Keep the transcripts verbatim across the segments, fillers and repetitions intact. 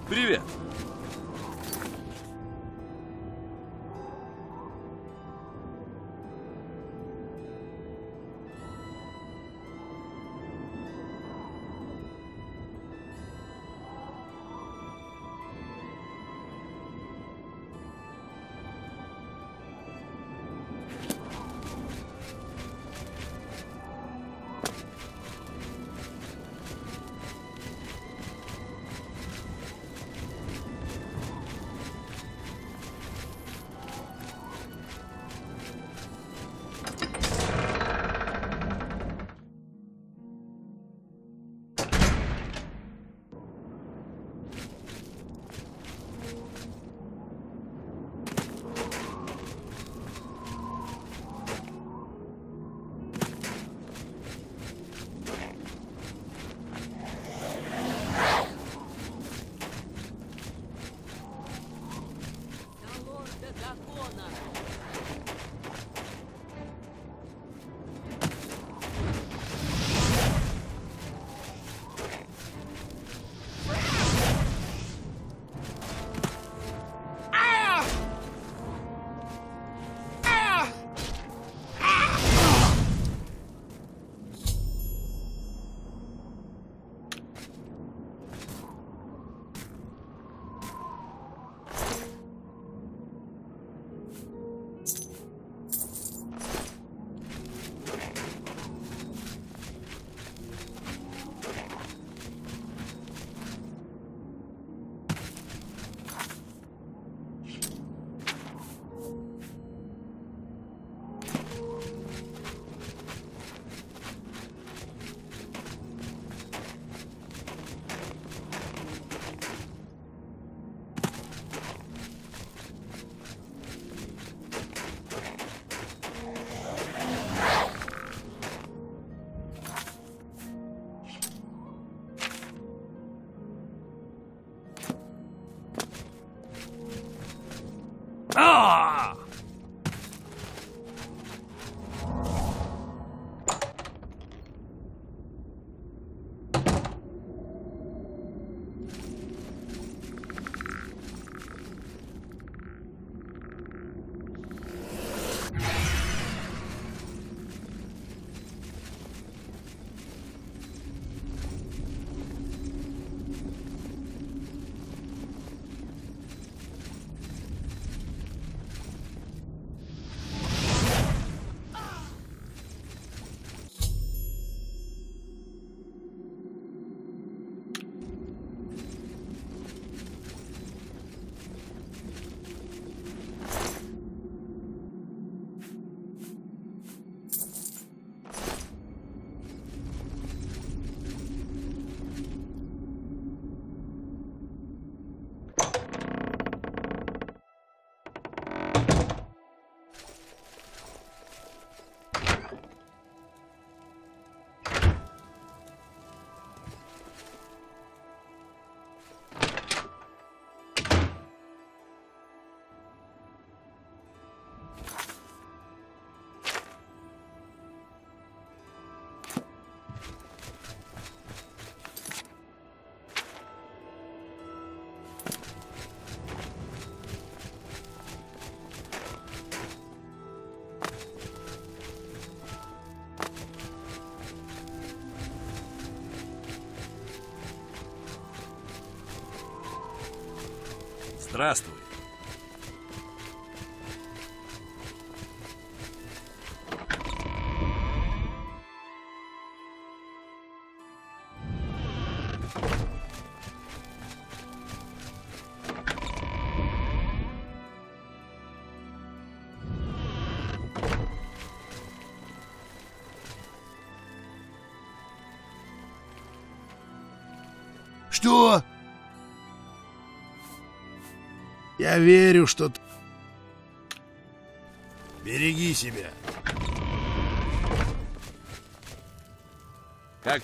Привет. А! Здравствуй. Что? Я верю, что ты... Береги себя. Как?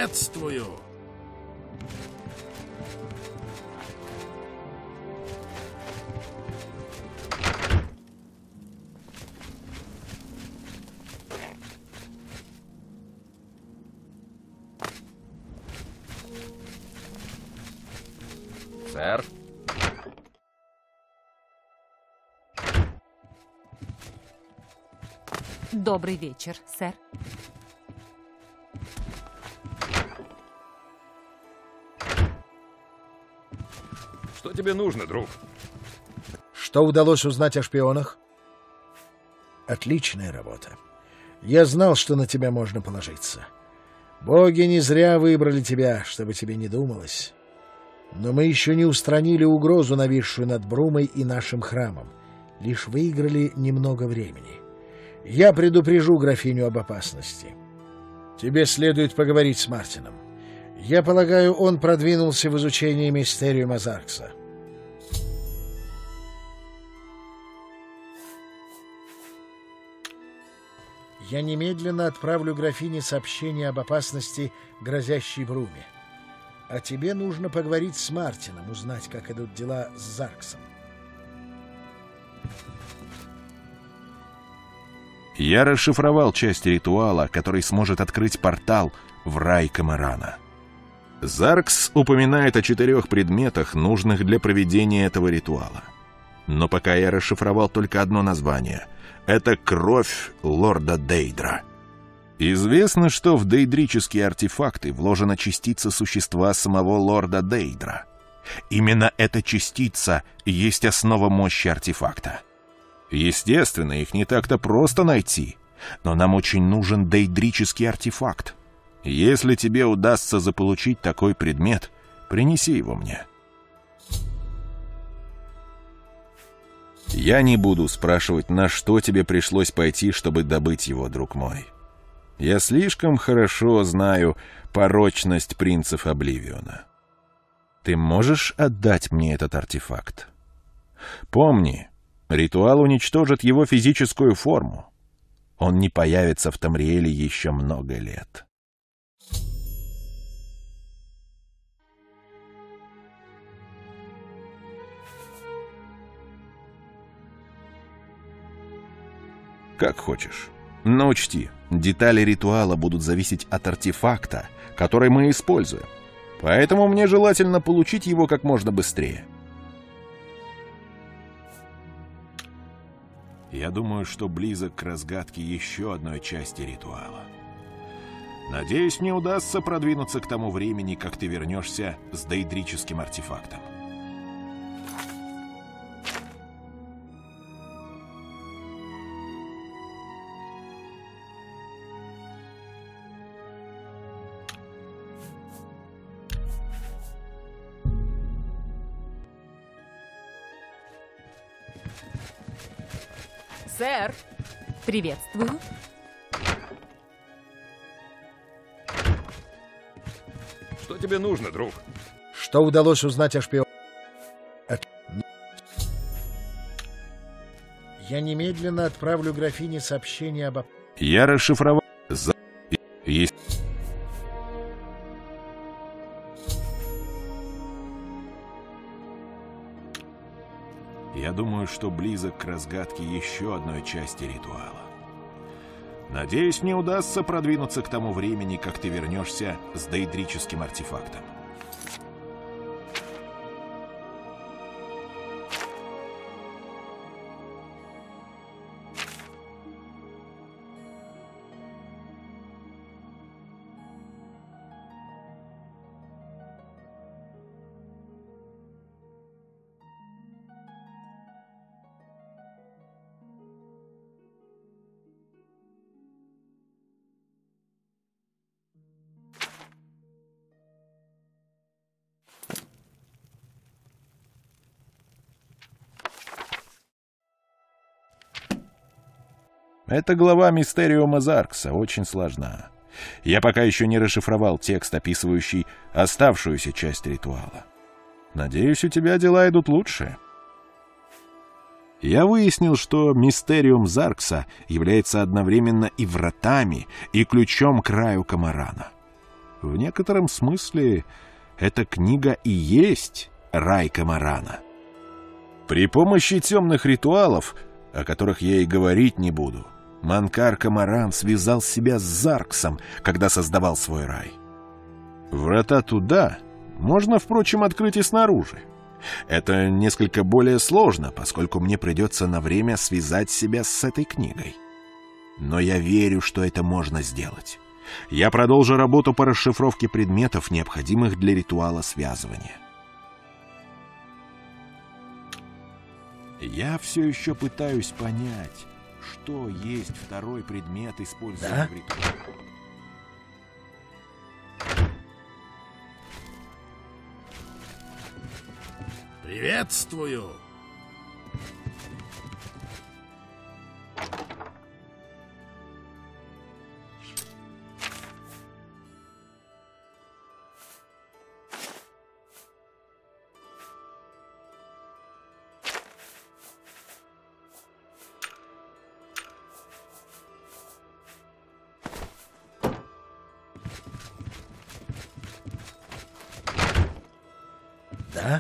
Приветствую! Сэр? Добрый вечер, сэр. Что тебе нужно, друг? Что удалось узнать о шпионах? Отличная работа. Я знал, что на тебя можно положиться. Боги не зря выбрали тебя, чтобы тебе не думалось. Но мы еще не устранили угрозу, нависшую над Брумой и нашим храмом. Лишь выиграли немного времени. Я предупрежу графиню об опасности. Тебе следует поговорить с Мартином. Я полагаю, он продвинулся в изучении мистериума Заркса. Я немедленно отправлю графине сообщение об опасности, грозящей Бруме. А тебе нужно поговорить с Мартином, узнать, как идут дела с Зарксом. Я расшифровал часть ритуала, который сможет открыть портал в рай Камарана. Заркс упоминает о четырех предметах, нужных для проведения этого ритуала. Но пока я расшифровал только одно название. Это кровь лорда Дейдра. Известно, что в дейдрические артефакты вложена частица существа самого лорда Дейдра. Именно эта частица есть основа мощи артефакта. Естественно, их не так-то просто найти, но нам очень нужен дейдрический артефакт. Если тебе удастся заполучить такой предмет, принеси его мне. Я не буду спрашивать, на что тебе пришлось пойти, чтобы добыть его, друг мой. Я слишком хорошо знаю порочность принцев Обливиона. Ты можешь отдать мне этот артефакт? Помни, ритуал уничтожит его физическую форму. Он не появится в Тамриэле еще много лет. Как хочешь. Но учти, детали ритуала будут зависеть от артефакта, который мы используем. Поэтому мне желательно получить его как можно быстрее. Я думаю, что близок к разгадке еще одной части ритуала. Надеюсь, мне удастся продвинуться к тому времени, как ты вернешься с дейдрическим артефактом. Сэр, приветствую. Что тебе нужно, друг? Что удалось узнать о шпионах? От... Я немедленно отправлю графине сообщение об... Я расшифровал... За... Есть... Я думаю, что близок к разгадке еще одной части ритуала. Надеюсь, мне удастся продвинуться к тому времени, как ты вернешься с дейдрическим артефактом. Эта глава мистериума Заркса очень сложна. Я пока еще не расшифровал текст, описывающий оставшуюся часть ритуала. Надеюсь, у тебя дела идут лучше. Я выяснил, что мистериум Заркса является одновременно и вратами, и ключом к раю Камарана. В некотором смысле эта книга и есть рай Камарана. При помощи темных ритуалов, о которых я и говорить не буду, Манкар Камаран связал себя с Зарксом, когда создавал свой рай. Врата туда можно, впрочем, открыть и снаружи. Это несколько более сложно, поскольку мне придется на время связать себя с этой книгой. Но я верю, что это можно сделать. Я продолжу работу по расшифровке предметов, необходимых для ритуала связывания. Я все еще пытаюсь понять, что есть второй предмет, используемый Да? в ритуале. Приветствую. Да?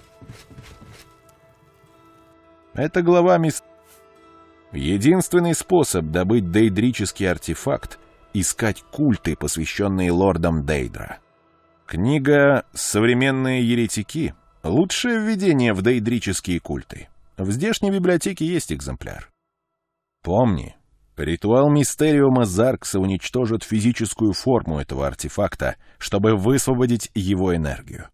Это глава мис... Единственный способ добыть дейдрический артефакт — искать культы, посвященные лордам Дейдра. Книга «Современные еретики» — лучшее введение в дейдрические культы. В здешней библиотеке есть экземпляр. Помни, ритуал Мистериума Заркса уничтожит физическую форму этого артефакта, чтобы высвободить его энергию.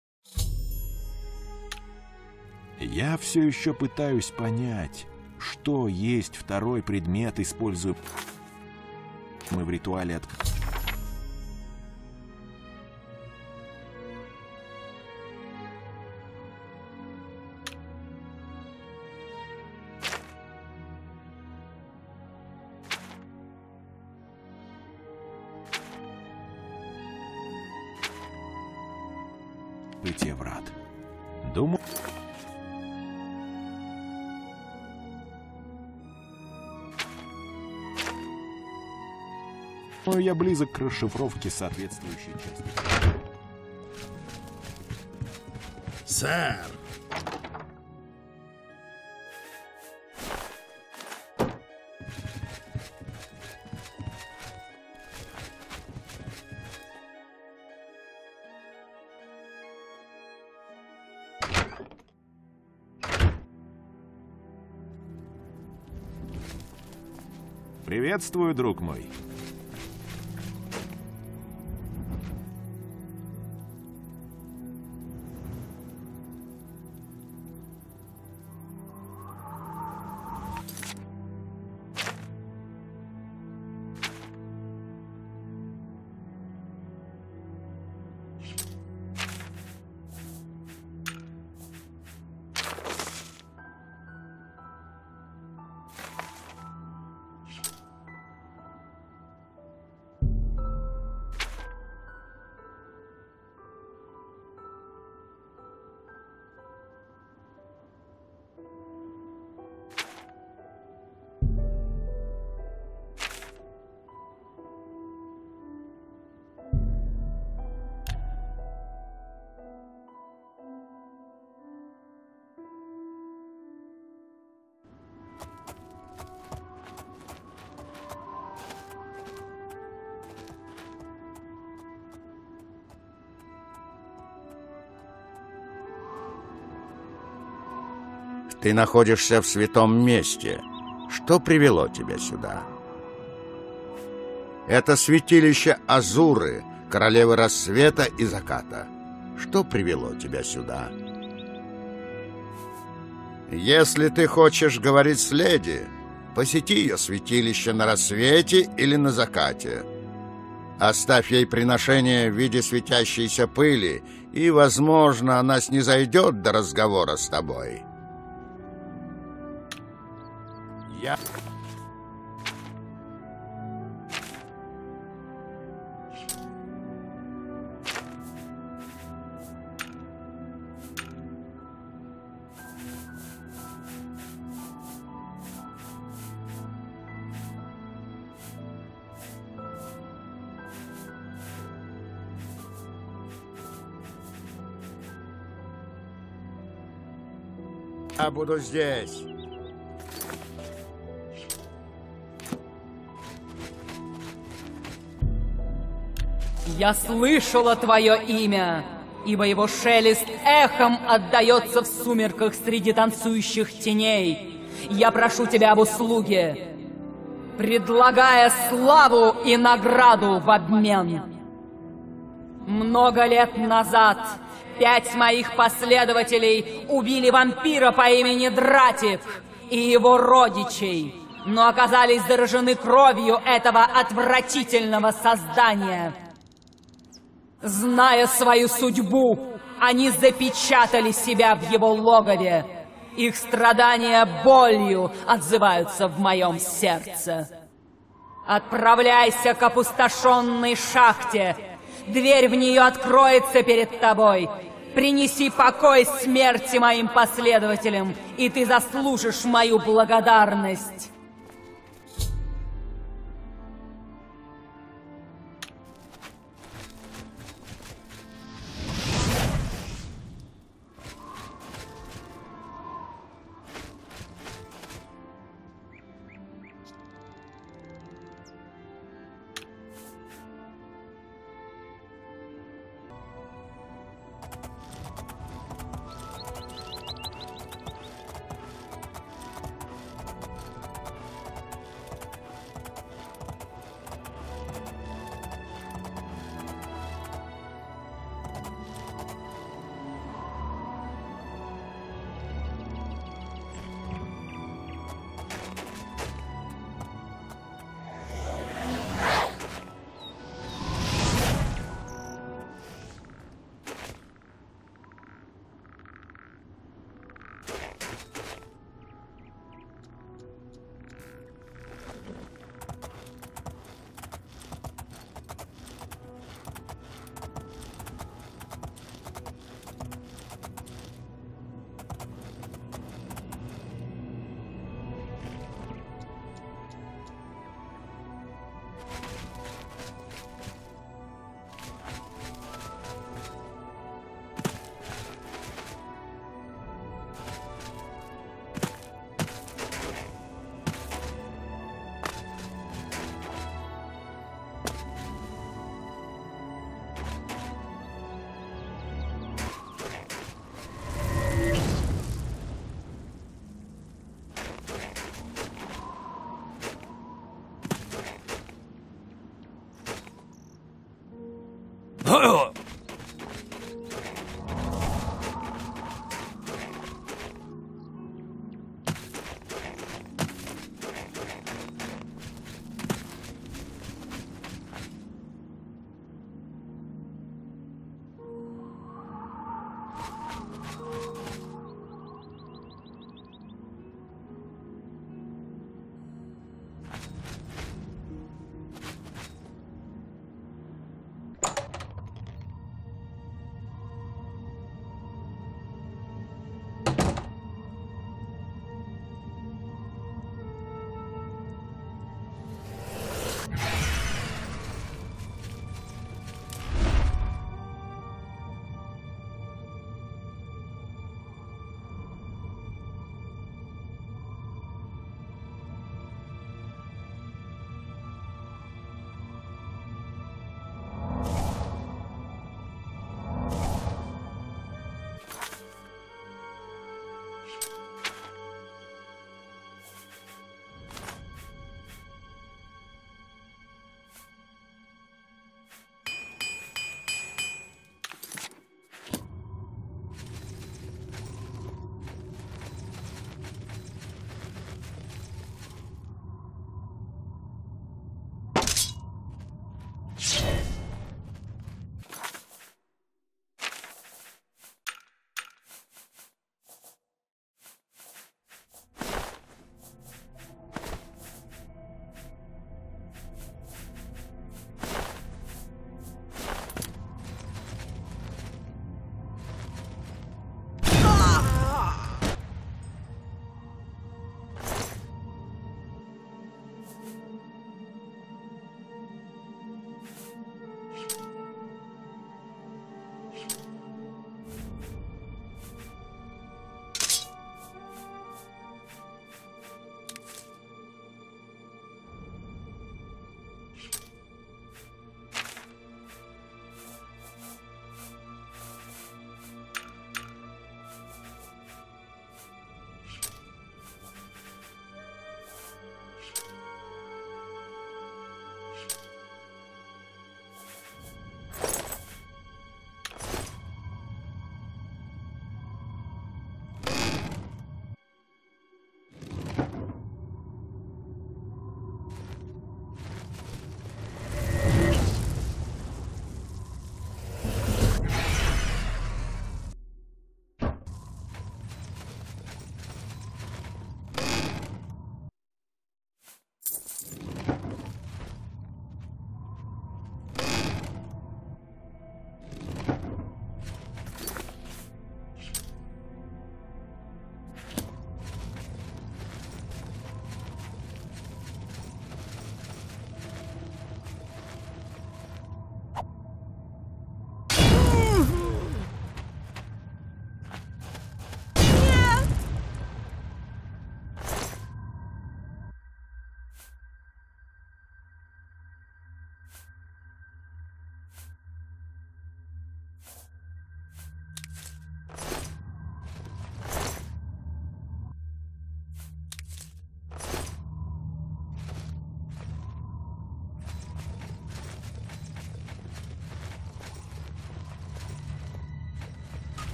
Я все еще пытаюсь понять, что есть второй предмет, используя мы в ритуале от... Открытие врат. Думаю... Думаю, я близок к расшифровке соответствующей части. Сэр, Приветствую, друг мой. Ты находишься в святом месте. Что привело тебя сюда? Это святилище Азуры, королевы рассвета и заката. Что привело тебя сюда? Если ты хочешь говорить с леди, посети ее святилище на рассвете или на закате. Оставь ей приношение в виде светящейся пыли, и, возможно, она снизойдет до разговора с тобой. Я... а буду здесь. Я слышала твое имя, ибо его шелест эхом отдается в сумерках среди танцующих теней. Я прошу тебя об услуге, предлагая славу и награду в обмен. Много лет назад пять моих последователей убили вампира по имени Дратик и его родичей, но оказались заражены кровью этого отвратительного создания. Зная свою судьбу, они запечатали себя в его логове. Их страдания болью отзываются в моем сердце. Отправляйся к опустошенной шахте. Дверь в нее откроется перед тобой. Принеси покой смерти моим последователям, и ты заслужишь мою благодарность.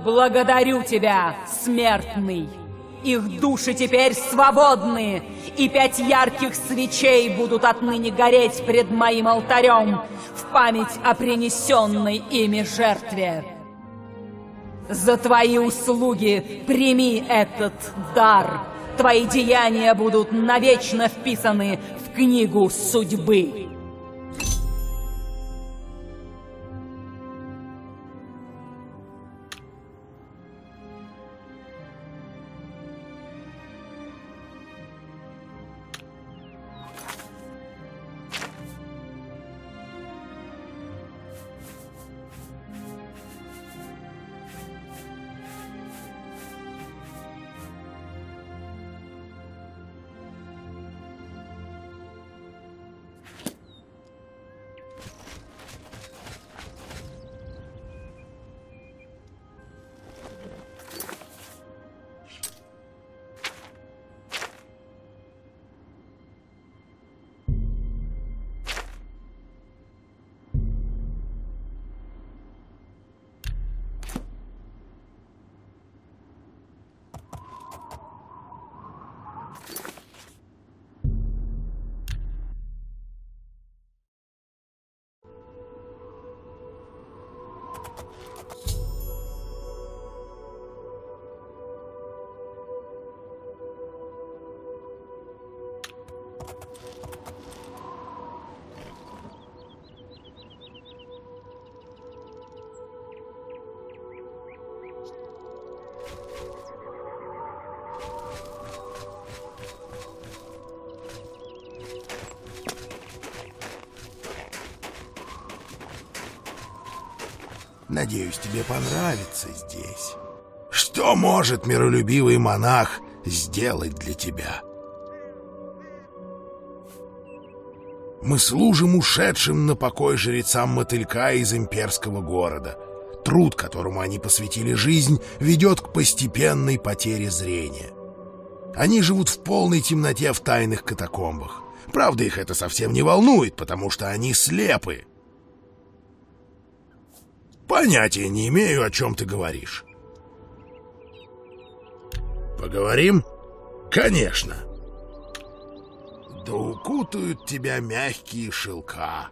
Благодарю тебя, смертный. Их души теперь свободны, и пять ярких свечей будут отныне гореть пред моим алтарем в память о принесенной ими жертве. За твои услуги прими этот дар. Твои деяния будут навечно вписаны в книгу судьбы. Надеюсь, тебе понравится здесь. Что может миролюбивый монах сделать для тебя? Мы служим ушедшим на покой жрецам мотылька из имперского города. Труд, которому они посвятили жизнь, ведет к постепенной потере зрения. Они живут в полной темноте в тайных катакомбах. Правда, их это совсем не волнует, потому что они слепы. Понятия не имею, о чем ты говоришь. Поговорим? Конечно. Да укутают тебя мягкие шелка.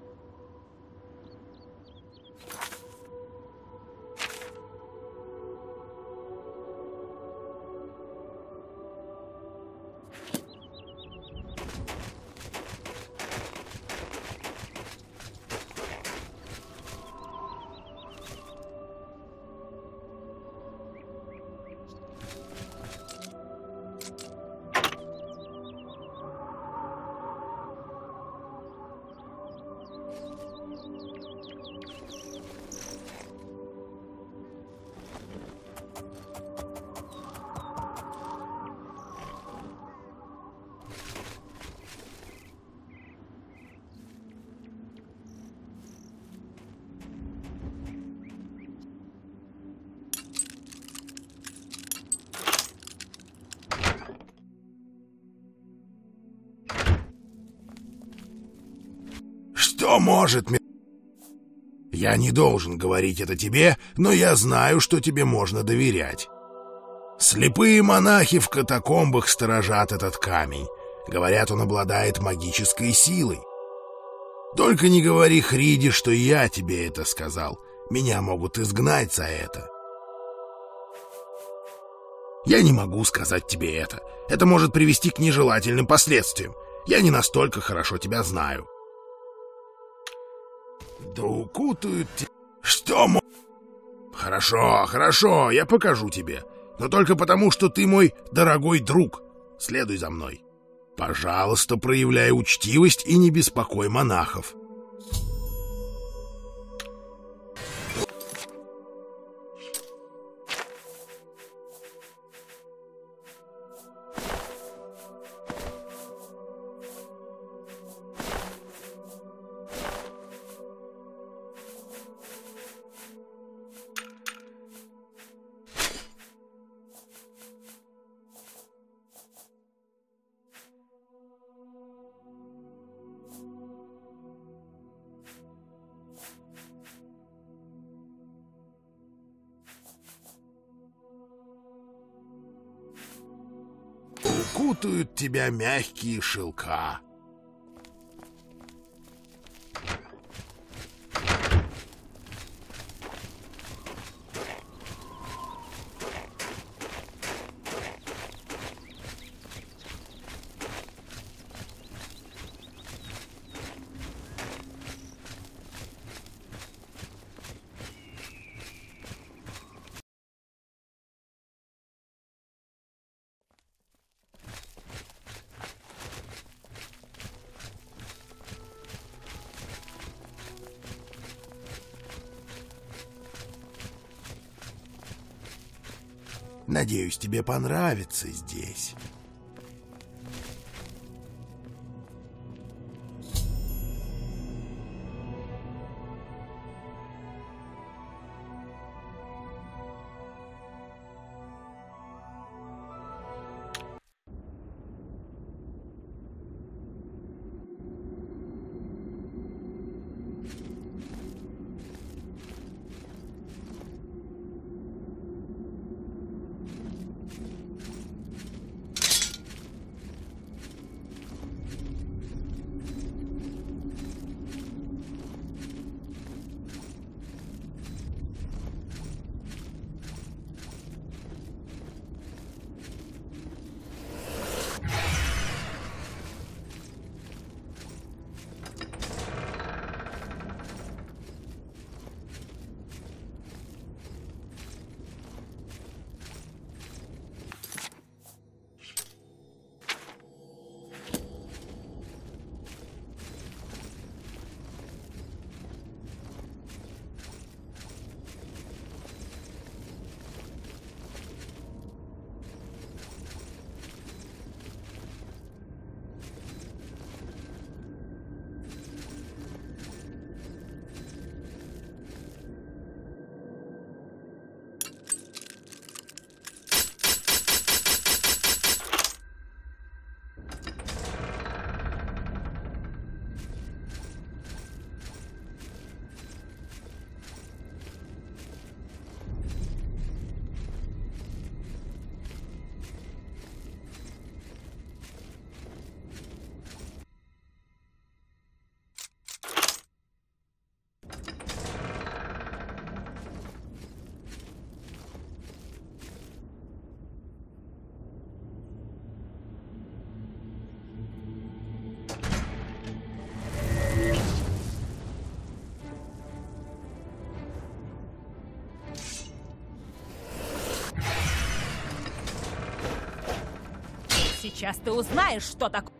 Что может ми... Я не должен говорить это тебе, но я знаю, что тебе можно доверять. Слепые монахи в катакомбах сторожат этот камень. Говорят, он обладает магической силой. Только не говори Хриде, что я тебе это сказал. Меня могут изгнать за это. Я не могу сказать тебе это. Это может привести к нежелательным последствиям. Я не настолько хорошо тебя знаю. Да укутают тебя... Что мо... Хорошо, хорошо, я покажу тебе. Но только потому, что ты мой дорогой друг. Следуй за мной. Пожалуйста, проявляй учтивость и не беспокой монахов. окутают тебя мягкие шелка. Надеюсь, тебе понравится здесь. Сейчас ты узнаешь, что так...